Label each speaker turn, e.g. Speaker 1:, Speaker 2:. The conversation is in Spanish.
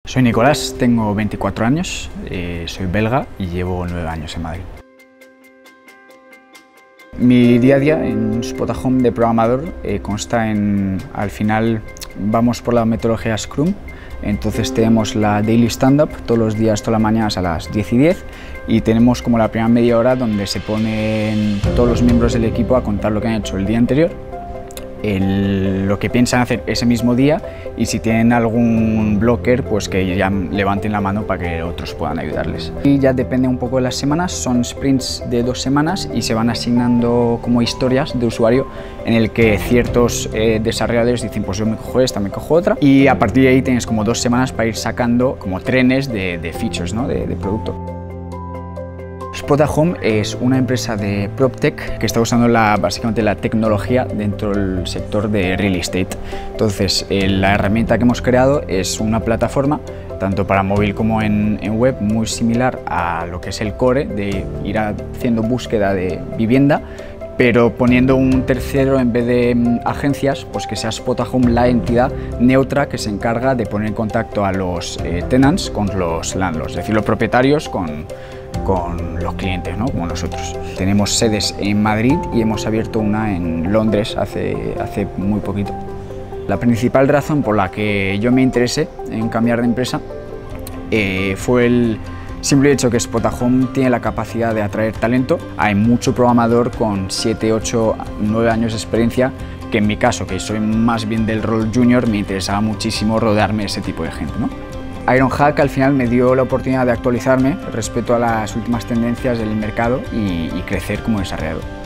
Speaker 1: Soy Nicolás, tengo 24 años, soy belga y llevo 9 años en Madrid. Mi día a día en Spotahome de programador consta en, al final, vamos por la metodología Scrum, entonces tenemos la Daily Stand-Up todos los días, todas las mañanas a las 10:10 y tenemos como la primera media hora donde se ponen todos los miembros del equipo a contar lo que han hecho el día anterior, lo que piensan hacer ese mismo día y si tienen algún blocker, pues que ya levanten la mano para que otros puedan ayudarles. Y ya depende un poco de las semanas, son sprints de 2 semanas y se van asignando como historias de usuario en el que ciertos desarrolladores dicen pues yo me cojo esta, me cojo otra y a partir de ahí tienes como 2 semanas para ir sacando como trenes de features, ¿no? de producto. Spotahome es una empresa de PropTech que está usando básicamente la tecnología dentro del sector de real estate. Entonces, la herramienta que hemos creado es una plataforma, tanto para móvil como en web, muy similar a lo que es el core, de ir haciendo búsqueda de vivienda, pero poniendo un tercero en vez de agencias, pues que sea Spotahome la entidad neutra que se encarga de poner en contacto a los tenants con los landlords, es decir, los propietarios con los clientes, ¿no? Como nosotros. Tenemos sedes en Madrid y hemos abierto una en Londres hace muy poquito. La principal razón por la que yo me interesé en cambiar de empresa fue el simple hecho que Spotahome tiene la capacidad de atraer talento. Hay mucho programador con 7, 8, 9 años de experiencia, que en mi caso, que soy más bien del rol junior, me interesaba muchísimo rodearme de ese tipo de gente, ¿no? Ironhack al final me dio la oportunidad de actualizarme respecto a las últimas tendencias del mercado y crecer como desarrollador.